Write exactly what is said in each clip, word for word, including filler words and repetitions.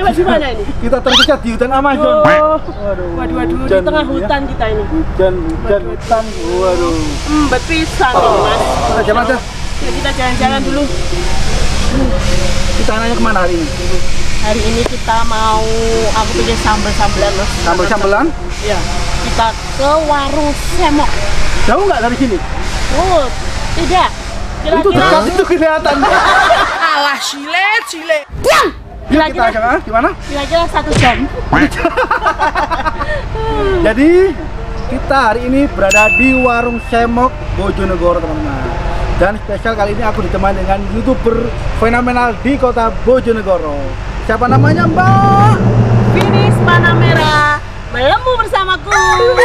lewat di mana ini? Kita tersesat di hutan Amazon. Oh. Waduh, waduh, waduh, di tengah hutan ya. Kita ini. Hujan, hujan, hutan. Waduh. Hmm, berpisah nih, Mas. Kita jalan aja. Ya, kita jalan-jalan dulu. Kita nanya kemana hari ini? Hari ini kita mau, aku pilih sambel-sambelan, Mas. Sambel-sambelan? Iya. Kita ke warung Semok. Jauh nggak dari sini? Oh, tidak. Kira-kira... Itu dekat itu kelihatan. Alah, silet, silet. Diam! Yuk kita jalan, gimana? Kira-kira satu jam. Jadi kita hari ini berada di warung Semok Bojonegoro, teman-teman. Dan spesial kali ini aku ditemani dengan YouTuber fenomenal di kota Bojonegoro. Siapa namanya, Mbak? Finis Panamera, melemu bersamaku.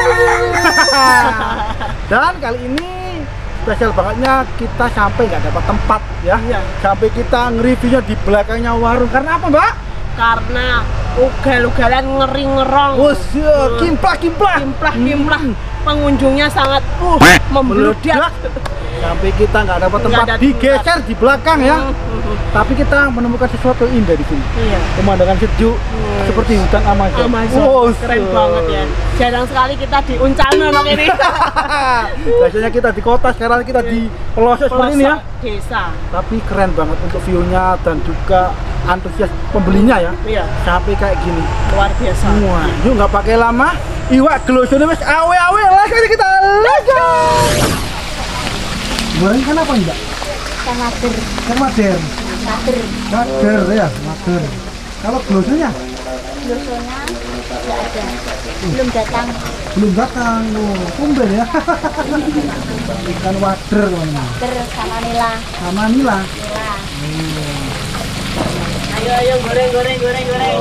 Dan kali ini spesial bangetnya kita sampai nggak dapat tempat ya. Iya. Sampai kita nge-reviewnya di belakangnya warung. Karena apa, Mbak? Karena ugal-ugalan ngeri-ngerong. Wos, ya, kimplah-kimplah. Kimplah-kimplah. Pengunjungnya sangat uh, membludak. Sampai kita nggak dapat tempat, ada digeser tempat. di belakang ya. Hmm, hmm, hmm. Tapi kita menemukan sesuatu indah di sini. Iya. Pemandangan sejuk Hmm. seperti hutan Amazon. Amazon. Wos, Keren ya. banget ya. Jarang sekali kita di Uncalno ini. Biasanya kita di kota, sekarang kita di pelosok seperti ini ya. Desa. Tapi keren banget untuk view-nya dan juga antusias pembelinya ya. Iya. Sampai kayak gini. Luar biasa. Wah, yuk nggak pakai lama. Iwak glosone wes awe-awe lah kita. Let's go. Goreng kan apa enggak? Ikan mader. Ikan mader. Mader. Mader ya, mader. Kalau glosonya? Glosonya nggak ada. Belum datang. Belum datang. Oh, tumben ya. Ikan wader teman-teman. Mader sama nila. Sama nila. Nila. Ayo ayo goreng goreng goreng goreng.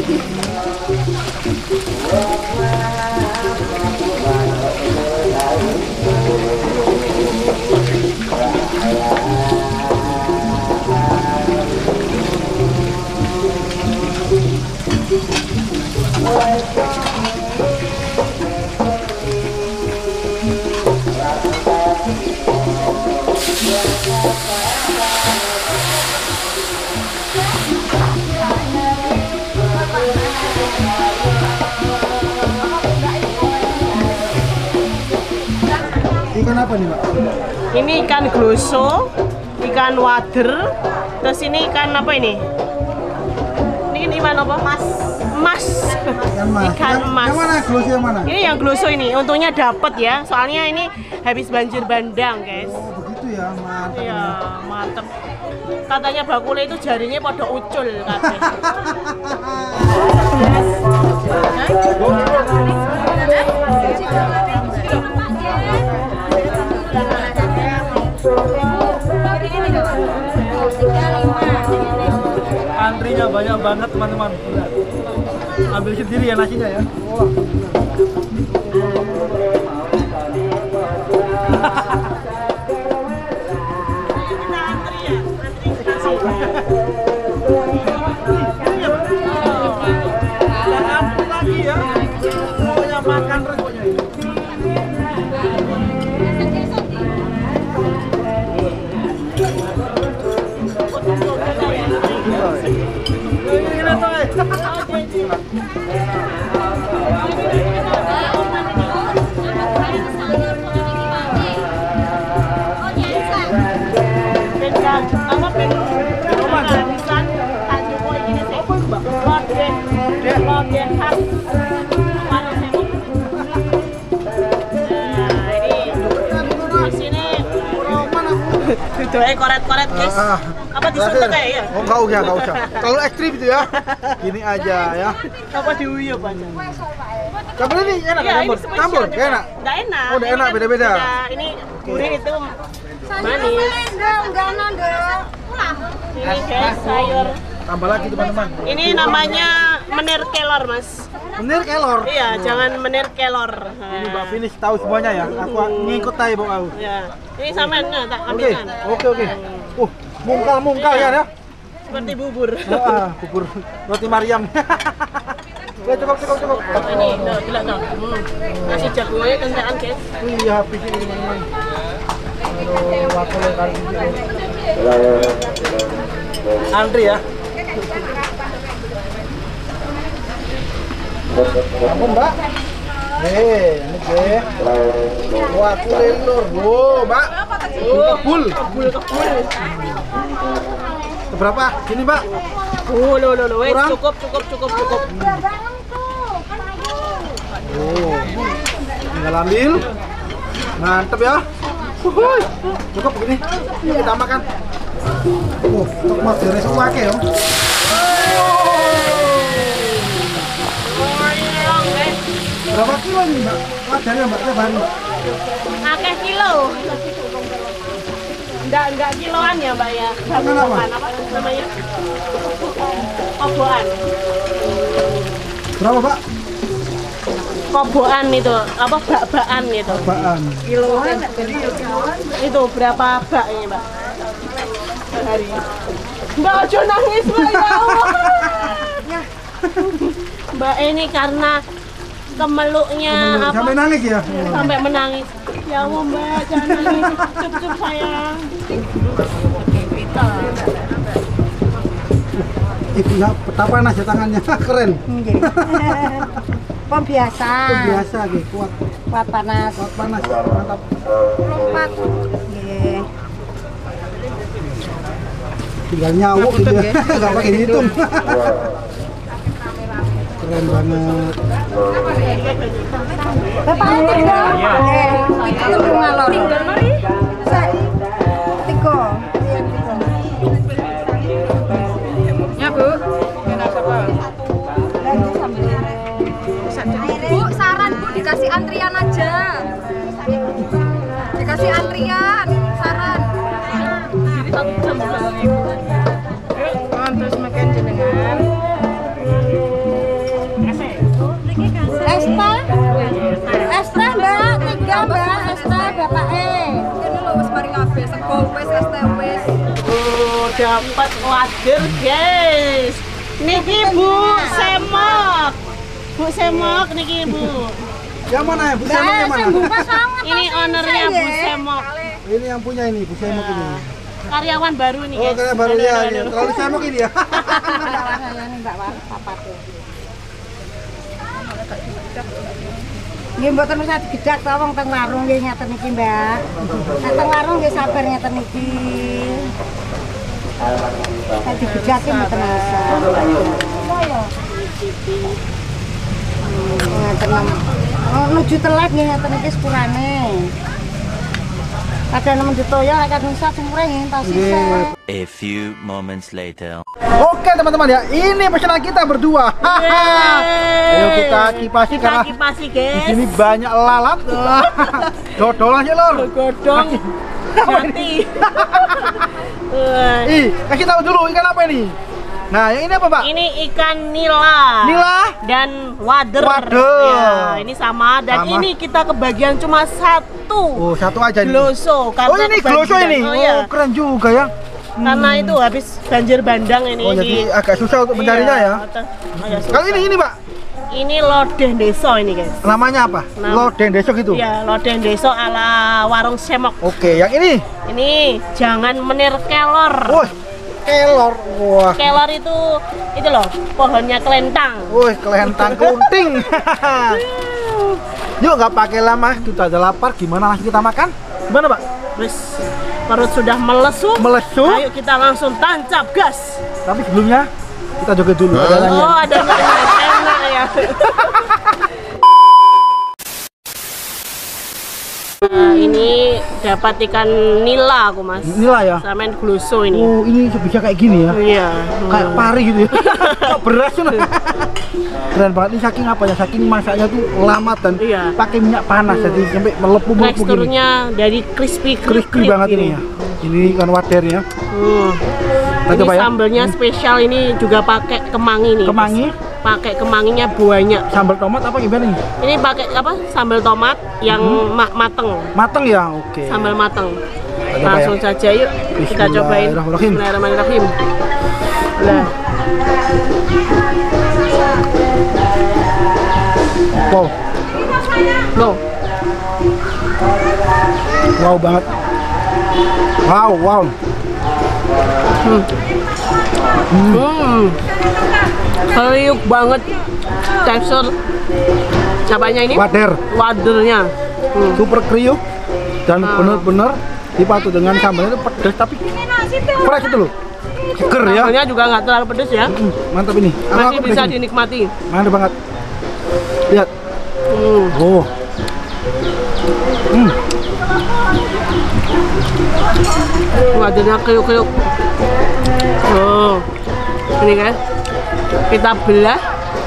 Ikan apa nih, Mbak? Ini ikan gloso, ikan wader, terus ini ikan apa ini? Ini ikan apa? Mas. Emas. Ikan mas. Ikan yang, emas. yang mana? Gloso yang mana? Ini yang gloso ini, untungnya dapet ya. Soalnya ini habis banjir bandang, guys. Oh, begitu ya, mantap. Iya, mantep. Katanya bakule itu jarinya pada ucul katanya. Antrinya banyak banget, teman-teman. Ambil sendiri ya nasinya ya. Wah. Lagi ya. Pokoknya makan terus pokoknya ini. Apa pen? Gratisan tak cukup ini sih. Lodeh, lodeh khas warung Semok. Nah, ini di sini doain koret-koret guys. Apa disuntik kayak ya? Oh, enggak usah, enggak usah. Terlalu ekstrim itu ya. Gini aja ya. Apa diuyup aja? Campur ini enak Iya, kan? ini Campur, spesial. campur, kayak enak. Nggak enak. Oh, udah Ini enak, kan beda-beda. beda. Ini gurih itu manis. Ini guys sayur. Tambah lagi teman-teman. Ini namanya menir kelor mas. Menir kelor. Iya, jangan menir kelor. Ini Mbak Finis tahu semuanya ya. Aku ngikut aja Bang aku. Ya, ini sampean tak Oke, ambilkan. oke, oke. Uh, mungkal-mungkal ya ya. Seperti bubur. Ah, bubur roti Maryam. Oke, cukup, cukup, cukup. Ini, no, gila no. Hmm. Nasi jagungnya kentekan guys. Iya, habis ini teman-teman. Aduh, waktu kali ini. Antri ya. Ampun mbak. Eh, ini deh. Wah, kulit lur. Wow, mbak. Oh, kebul. Kebul kebul. Berapa? Sini mbak. Oh, lo lo lo. Wes Kurang? cukup cukup cukup cukup. Oh, tinggal ambil. Mantep ya. Wuhui. Cukup begini. Yuk kita makan. Oh, untuk modern itu pakai ya. Berapa kilo nih mbak? Wajarnya mbak, tiap hari. Akeh kilo. Enggak enggak kiloan ya mbak ya. Bukan apa? Apa namanya? Koboan. Berapa pak? Koboan itu apa bak-bakan gitu. Apaan? Kiloan. Itu berapa bak ini mbak? Sehari. Mbak aja nangis mbak ya Allah. Mbak ini karena kemeluknya apa? Sampai nangis ya? Sampai menangis. Ya Allah mbak, jangan nangis. Cup-cup sayang. Itu ya, betapa panas ya tangannya, keren. Pom biasa. Itu biasa gitu, kuat, Kuat panas. kuat panas, mantap. Lompat. Nggih. Tinggal nyawuk gitu ya, nggak pakai dihitung. Keren banget. Bapak tinggal. Nggih. Itu ngalor. Tinggal mari. Tiga. Ya Bu, Bu, saran Bu dikasih antrian aja. Dikasih antrian, saran. Terus makan jenengan. Esta. Esta mbak. Tiga mbak. Esta bapak E. Ini lho wis mari kabeh sego wis es teh wis. Oh, dapat wader guys. Niki Bu Semok. Bu Semok niki Bu. Yang mana ya? Bu Semok yang mana? Ini ownernya Bu Semok. Ini yang punya ini, Bu Semok ini. Karyawan baru nih Oh, guys. kayak baru ya, Aduh, ya. aduh. Terlalu Semok ini ya. Nggih mboten usah digedak to wong teng warung nggih ngaten iki, Mbak. Nek teng warung nggih sabar ngaten iki. Nek digedak ki mboten usah. Ngaten nom- oh, nuju telek nggih ngaten iki sepurane. Kadang nemen ditoyo nek kadang sak semure nggih entas sisih. A few moments later. Oke teman-teman ya, ini pesanan kita berdua. Ayo kita kipasi Kita karena kipasi di guys. sini banyak lalat. Dodolan sih lor. Godong. Mati. Wah, Ih, kasih tahu dulu ikan apa ini? Nah, yang ini apa Pak? ini ikan nila. Nila. Dan wader. Wader. Ya, ini sama dan Sama. ini kita kebagian cuma satu. Oh, satu aja ini. Gloso. Oh, ini gloso ini. Oh, Oh, iya. keren juga ya. Karena itu habis banjir bandang ini. Oh, di- jadi agak susah untuk mencarinya ya. Iya, agak susah. Kalau ini ini Pak, Ini lodeh deso ini guys. namanya apa? Nam- Lodeh desok itu. Iya, lodeh deso ala warung semok. Oke, yang ini. Ini jangan menir kelor. Wah, kelor. Wah. Kelor itu itu loh, pohonnya kelentang. Wih, kelentang kunting. Yuk, nggak pakai lama, kita ada lapar. Gimana langsung kita makan? Gimana Pak? Terus perut sudah melesu. Melesu. Ayo kita langsung tancap gas. Tapi sebelumnya kita joget dulu. Ada nyanyian. Oh, ada nyanyian enak ya. Nah, ini dapat ikan nila aku mas. Inilah ya. Samain gloso ini. Oh, ini bisa kayak gini ya. Iya. Kayak pari gitu ya. Kayak beras tuh. Keren banget ini saking apa ya? Saking masaknya tuh lama dan Iya. pakai minyak panas jadi sampai melepuh-melepuh gini. Teksturnya dari crispy Crispy banget ini ya. Ini ikan wader ya. Hmm. Kita Ini coba ya. sambelnya spesial ini juga pakai kemangi nih. Kemangi, Pakai kemanginya banyak. sambal tomat apa gimana nih? Ini pakai apa? Sambal tomat yang ma- mateng. Mateng ya, oke. Sambal mateng. Kita coba Langsung ya. saja yuk kita cobain. Bismillahirrahmanirrahim. Bismillahirrahmanirrahim. Nah, Wow, loh. wow banget. Wow, wow. Hmm. Kriuk banget tekstur apanya ini? Wader. Wadernya. Hmm. Super kriuk dan Ah. bener-bener dipadu dengan sambalnya itu pedas tapi fresh itu loh. Seger ya. Sambalnya juga nggak terlalu pedes ya. Hmm, mantap ini. Aku- Masih aku bisa pedas ini. dinikmati. Mantap banget. Lihat. Hmm. Oh. Hmm. Wadernya kriuk-kriuk. Oh. Ini kan kita belah.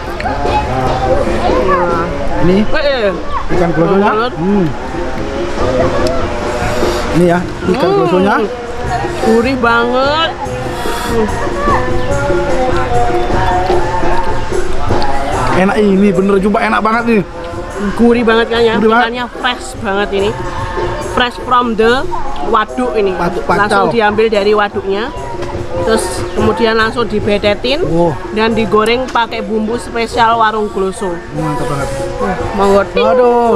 Nah. Ini Eh, ikan glosonya. banget. Hmm. Ini ya, ikan Hmm. glosonya. Gurih banget. Enak ini, bener juga enak banget nih. Gurih banget kan ya. Gurih banget. Ikannya fresh banget ini. Fresh from the waduk ini. Waduk Pacal. Langsung diambil dari waduknya. Terus kemudian langsung dibetetin Oh. dan digoreng pakai bumbu spesial warung Gloso. Mantap banget. Monggo. ting. Waduh.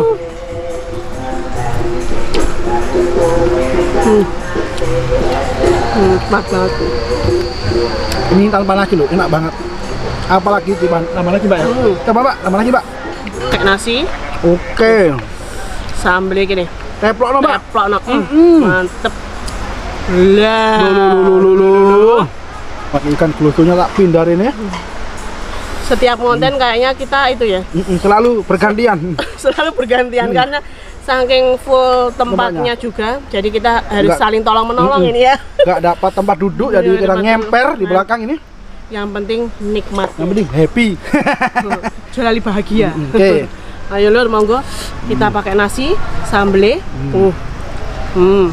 Hmm, nikmat banget. Ini tanpa nasi loh, enak banget. Apalagi tambah tambah lagi, Mbak ya. Hmm. Coba, Mbak, tambah lagi, Mbak. Kayak nasi, Oke. sambel gini. Teplok no, Mbak. Teplok no. Hmm, Mm. mantep. Lah. Lulu. Pakai ikan glosonya tak pindah ini. Setiap konten kayaknya kita itu ya Mm-mm, selalu bergantian. selalu bergantian karena saking full tempatnya Tempatnya. juga. Jadi kita harus Enggak. saling tolong menolong Mm-mm. ini ya. Gak dapat tempat duduk, jadi Iya, kita dapat ngemper tempat. di belakang ini. Yang penting nikmat. Yang penting happy. Jalali bahagia. Oke. Ayo lur, monggo kita pakai nasi, sambele. Uh. Hmm.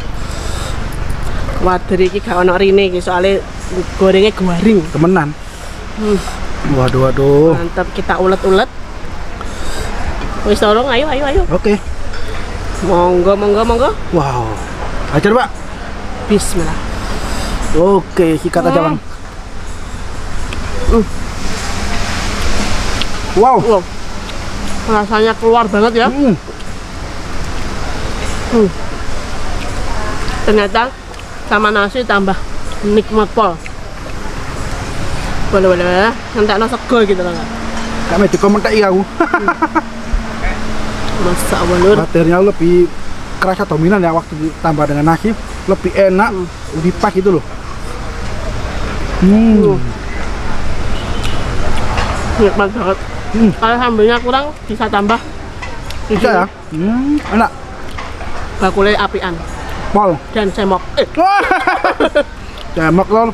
Wader iki gak ono rine iki soalnya gorengnya garing. Temenan. Hmm. Waduh, waduh. Mantap, kita ulet-ulet. Wis tolong, ayo ayo ayo. Oke. Monggo monggo monggo. Wow. Ajar, Pak. Bismillah. Oke, sikat aja, Bang. Uh. Wow. Wow. Rasanya keluar banget ya. Hmm. Hmm. Ternyata sama nasi tambah nikmat pol. Boleh boleh. Entek no sego gitu loh. Gak mau dikomentar aku. Masak walur. Baternya lebih kerasa dominan ya waktu ditambah dengan nasi, lebih enak, Hmm. lebih pas gitu loh. Hmm. Uh. Nikmat banget. Hmm. Kalau sambalnya kurang bisa tambah. Bisa ya? Hmm, enak. Bakule apian Pol. dan semok. Eh, Cemak lor.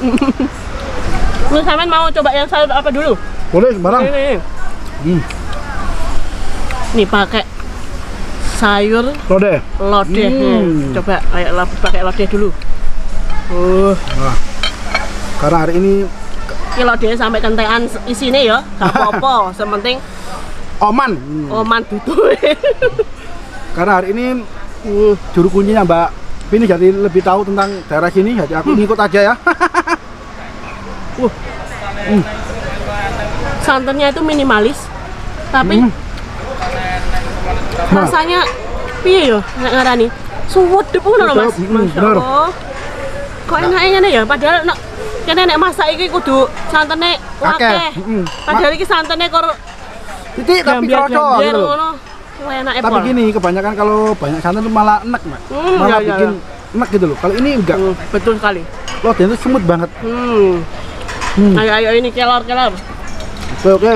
lu sampean mau coba yang sayur apa dulu? Boleh sembarang. Ini, ini. Hmm. Nih pakai sayur Lodeh. lodeh. Hmm. Hmm. Coba kayak lo- pakai lodeh dulu. Uh, Wah. Karena hari ini ini lodeh sampai kentekan isine ya, gak apa-apa. Sementing oman. Hmm. oman dudu. Karena hari ini uh, juru kuncinya Mbak Vini jadi lebih tahu tentang daerah sini, jadi aku ngikut aja ya. uh. Hmm. Santannya itu minimalis, tapi Hmm. Nah. rasanya piye yo nek ngarani? Suwedep ngono lho, Mas. Suwedep, hmm, Masya bener. Allah. Kok enake ngene ya, padahal nek kene nek masak iki kudu santene Akeh. akeh. Mm-mm. Padahal iki santene kor Titik tapi kroco gambiar-gambiar gitu loh. ngono. Wah, enake Tapi pol. gini, kebanyakan kalau banyak santan itu malah enak, Mbak. Hmm, malah iya, iya, bikin enak gitu loh. Kalau ini enggak. Hmm, betul sekali. Lodeh itu smooth banget. Hmm. Hmm. Ayo ayo ini kelor-kelor. Oke, oke.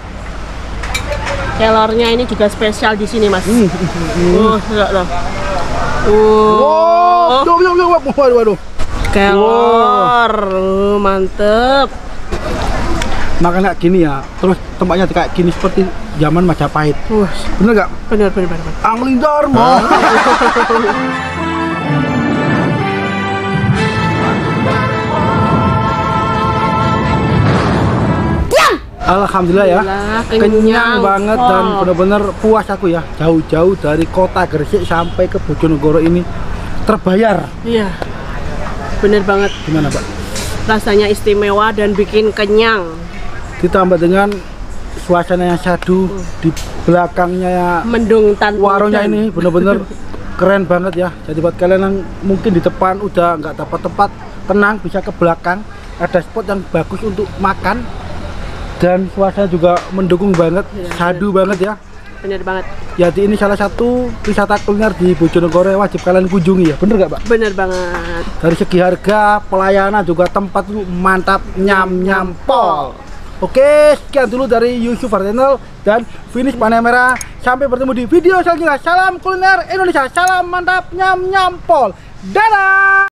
Kelornya ini juga spesial di sini, Mas. Hmm. Oh, lihat loh. Wow, Oh, waduh, waduh, waduh, waduh, waduh. kelor. Oh, mantep. Makan kayak gini ya, terus tempatnya kayak gini seperti zaman Majapahit. Wah, Bener nggak? bener bener bener. bener. Angling Dharma. Alhamdulillah ya. Alhamdulillah, Kenyang kenyang banget pol. dan bener-bener puas aku ya. Jauh-jauh dari kota Gresik sampai ke Bojonegoro ini terbayar. Iya, bener banget. Gimana, Pak? Rasanya istimewa dan bikin kenyang. Ditambah dengan suasana yang syahdu di belakangnya ya, Mendung tanpa warungnya hujan. ini bener-bener keren banget ya. Jadi buat kalian yang mungkin di depan udah nggak dapat tempat tenang, bisa ke belakang. Ada spot yang bagus untuk makan Dan suasana juga mendukung banget, Iya, sadu banget ya. Bener banget. Jadi ini salah satu wisata kuliner di Bojonegoro yang wajib kalian kunjungi ya, bener nggak Pak? Bener banget. Dari segi harga, pelayanan juga tempat itu mantap, nyam nyam pol. Oke, sekian dulu dari Yusuf Channel dan Finish Panemera. Sampai bertemu di video selanjutnya. Salam kuliner Indonesia, salam mantap, nyam nyam pol. Dadah.